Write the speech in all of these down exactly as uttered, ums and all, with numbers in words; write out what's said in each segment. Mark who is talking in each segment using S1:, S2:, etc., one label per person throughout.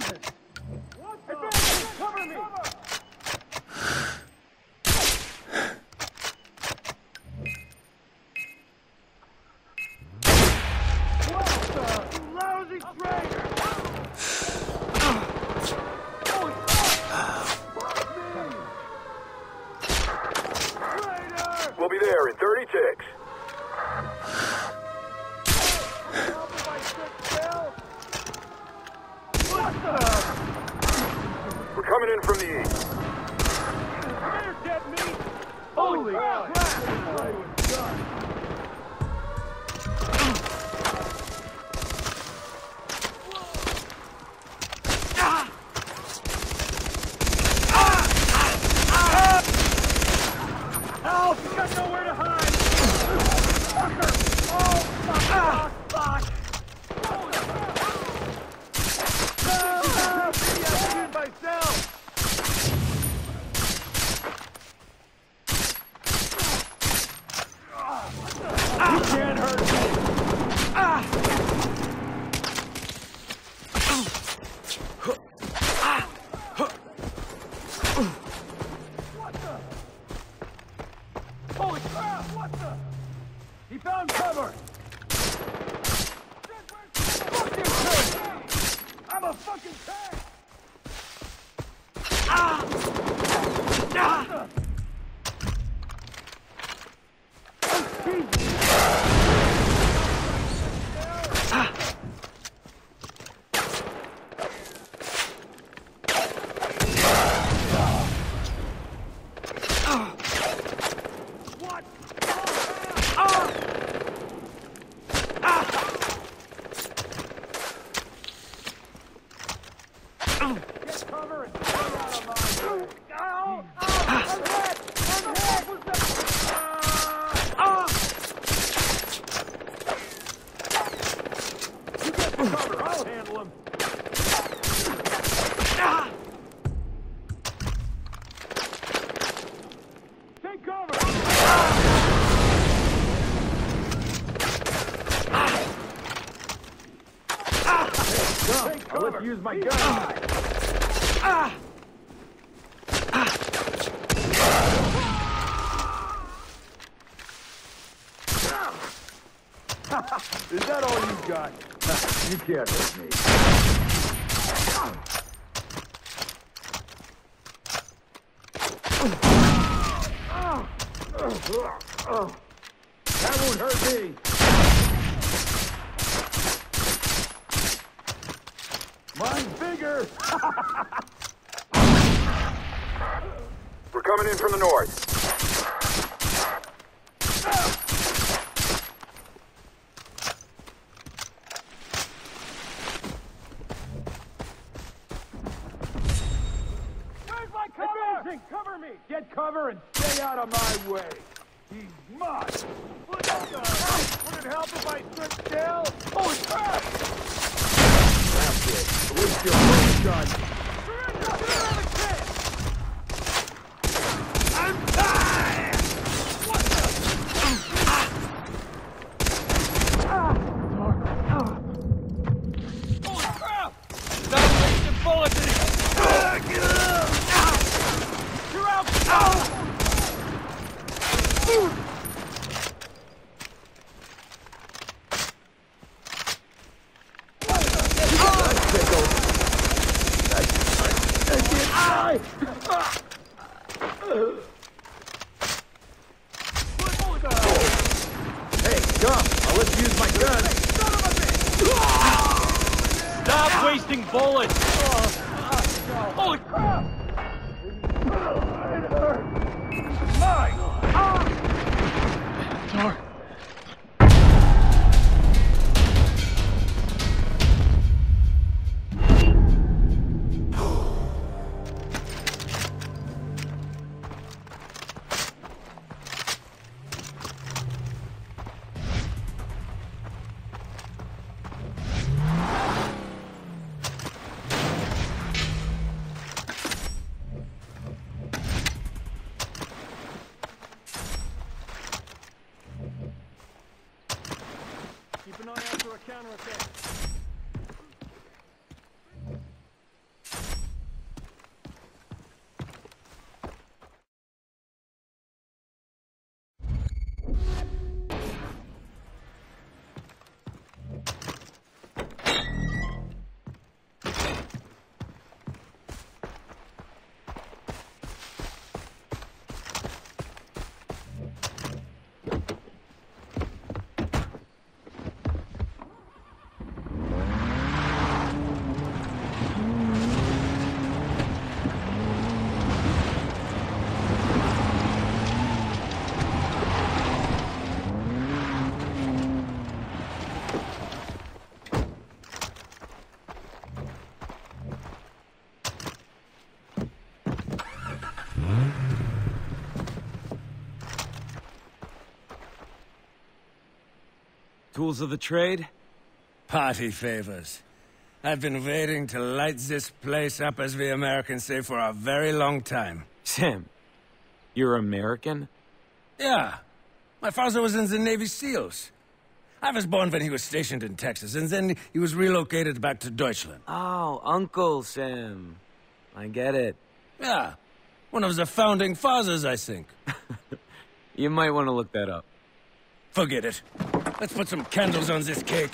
S1: What the? Advance! Cover me! What the? You lousy traitor!
S2: We'll be there in thirty ticks. We're coming in from the east.
S1: Come here, dead meat! Holy crap! Help! You got nowhere to hide! Fucker! Oh, fuck! Ah, fuck! Holy crap! Help! I did myself! You can't hurt me! Ah! What the? Holy crap! What the? He found cover! Fuck you, tank! I'm a fucking tank! Ah! Ah! Oh, Jesus! Ah! What? Ah! Ah! Get cover and get out of my way! Ow! Ow! I'm hit! I'm hit! What's that? Ah! You get the cover, I'll handle him! Ah! Take cover! Take cover! Let's use my gun! Ah! Ah! Is that all you got? You can't hurt me. That won't hurt me. Mine's bigger.
S2: We're coming in from the north.
S1: Where's my cover? Advancing, cover me. Get cover and stay out of my way. He's mine. What the? Would it help if I stood still? Holy crap!
S2: That's it. At least you're first gun.
S1: Surrender! You don't have a chance!
S2: I'm tired!
S1: What the? Ah! Ah! Holy crap! Stop wasting bullets in it!
S2: Ah, get up!
S1: Ah! You're out! Ah!
S2: Hey, come! I'll let you use my gun!
S1: Stop wasting bullets! Holy crap! It hurts! Mine! Ah! Door.
S3: Tools of the trade?
S4: Party favors. I've been waiting to light this place up, as we Americans say, for a very long time.
S3: Sam, you're American?
S4: Yeah. My father was in the Navy SEALs. I was born when he was stationed in Texas, and then he was relocated back to Deutschland.
S3: Oh, Uncle Sam. I get it.
S4: Yeah. One of the founding fathers, I think.
S3: You might want to look that up.
S4: Forget it. Let's put some candles on this cake.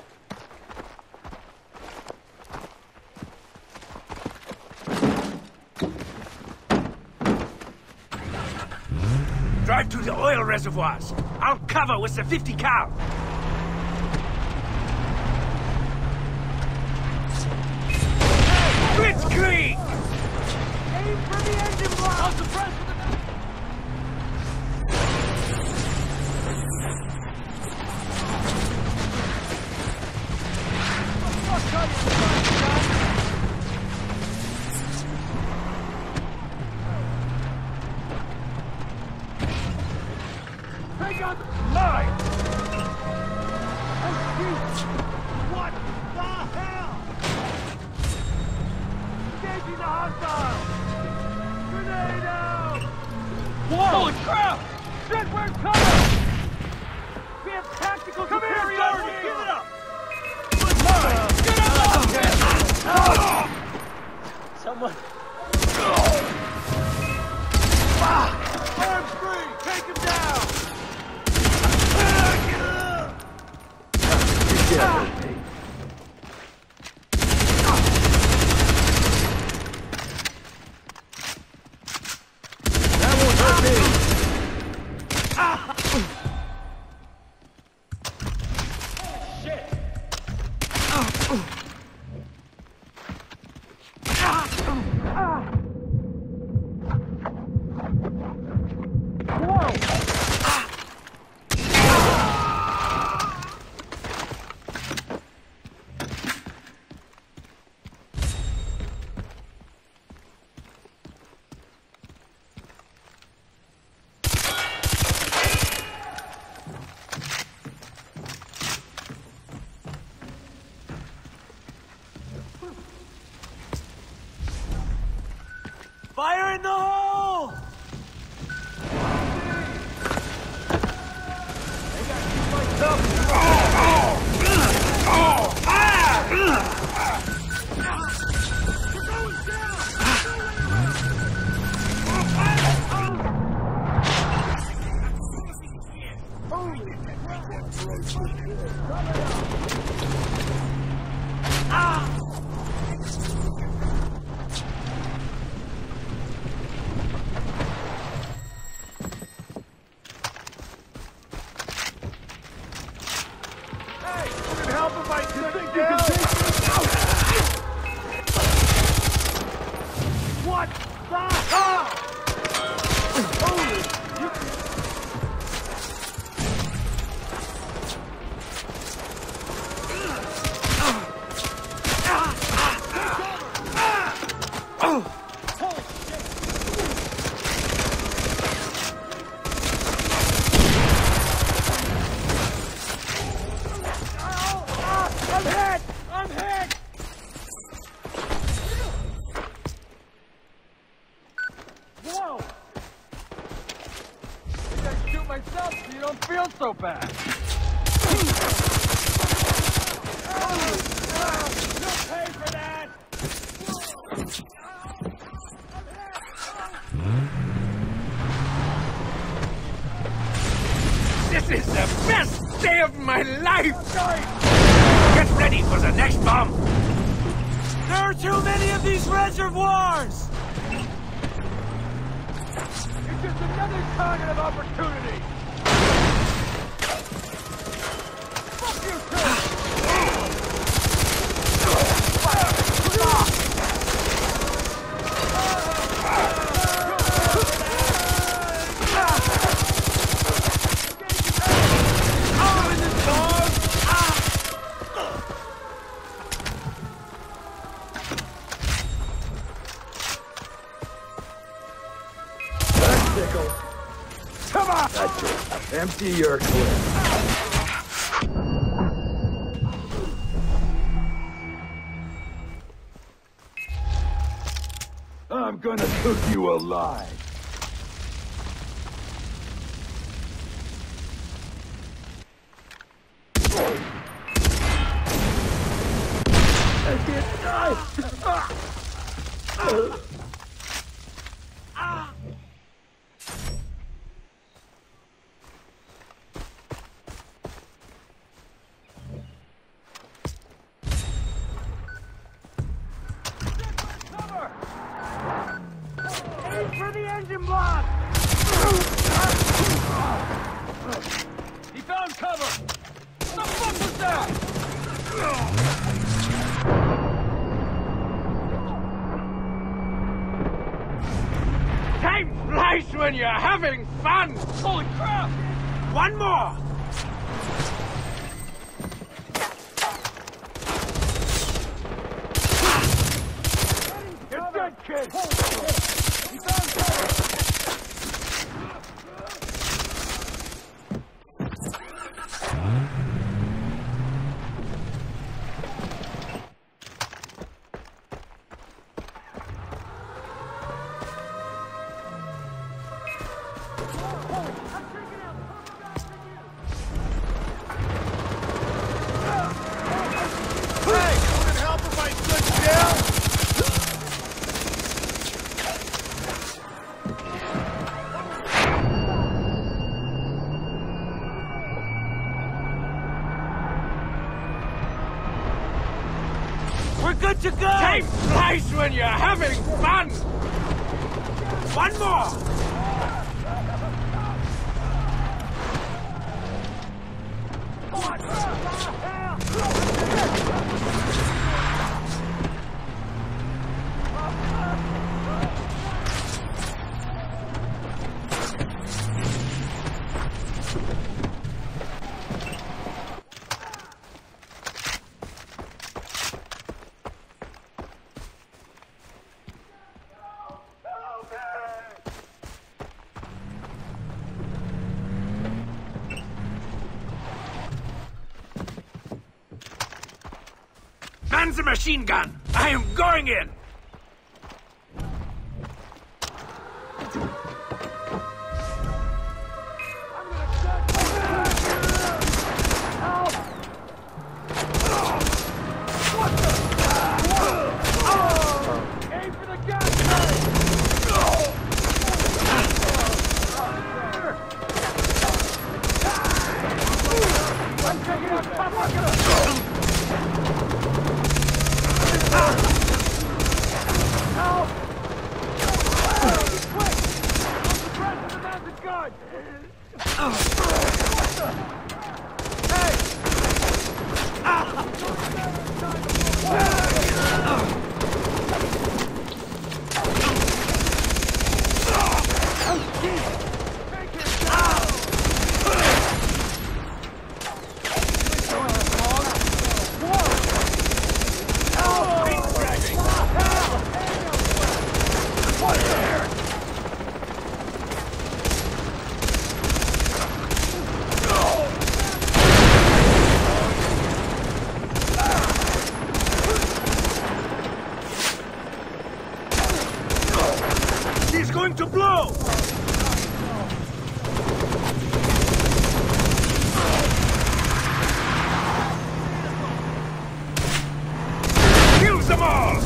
S4: Drive to the oil reservoirs. I'll cover with the fifty cal. Blitzkrieg!
S1: Aim for the engine block! I'll suppress with the... Take out the line! Oh, jeez! What the hell? Engaging the hostile! Grenade out! Whoa! Holy crap! Shit, we're covered! We have tactical Come superiority! Here, give it up! Someone... Arms free! Take him down!
S2: That won't hurt me.
S1: Shit! Fire in the hole! They got you like up. Help if I shoot down. What the hell? Holy! I'm hit! I'm hit! Whoa! Maybe I shoot myself so you don't feel so bad. You'll pay for that!
S4: This is the best day of my life! Get ready for the next bomb!
S1: There are too many of these reservoirs! It's just another target of opportunity! Fuck you too!
S2: pickle. Come on! That's it. Empty your clip. I'm gonna cook you alive. I can't die! Ah! Ah! Ah!
S1: For the engine block! He found cover! What the fuck was that?
S5: Time flies when you're having fun!
S1: Holy crap!
S5: One more!
S1: You're dead, kid! He found cover!
S5: We're good to go! Time flies when you're having fun! One more! Man's a machine gun! I am going in!
S1: Aim for the gas! I'm taking out top rocket! Help! Quick! Concentrate on the mounted guard! Hey!
S5: He's going to blow! Kills them all!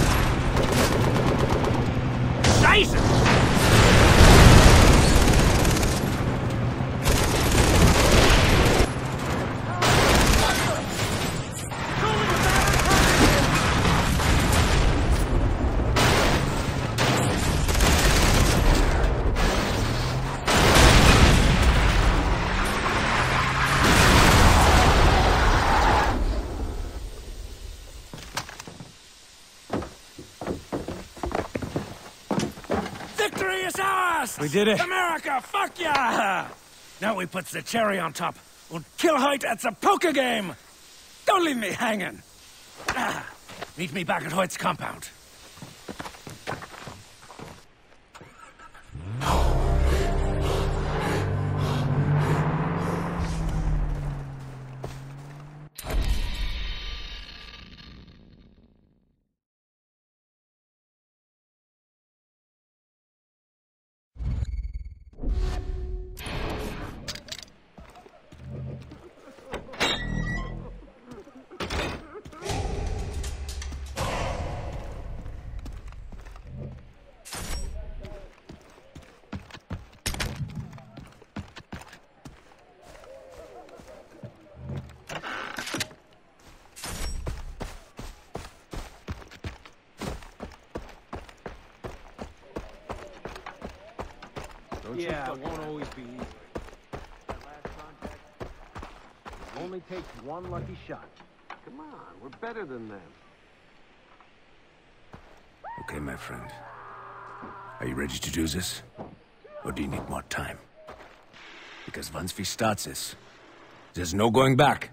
S5: Scheiße! Victory is ours!
S3: We did it.
S5: America, fuck yeah! Now we put the cherry on top and kill Hoyt at the poker game! Don't leave me hanging! Ah, meet me back at Hoyt's compound.
S2: Don't you
S1: Yeah, it
S2: fucking-
S1: won't always be easy. That last contact only takes one lucky shot.
S2: Come on, we're better than them.
S4: Okay, my friend. Are you ready to do this? Or do you need more time? Because once we start this, there's no going back.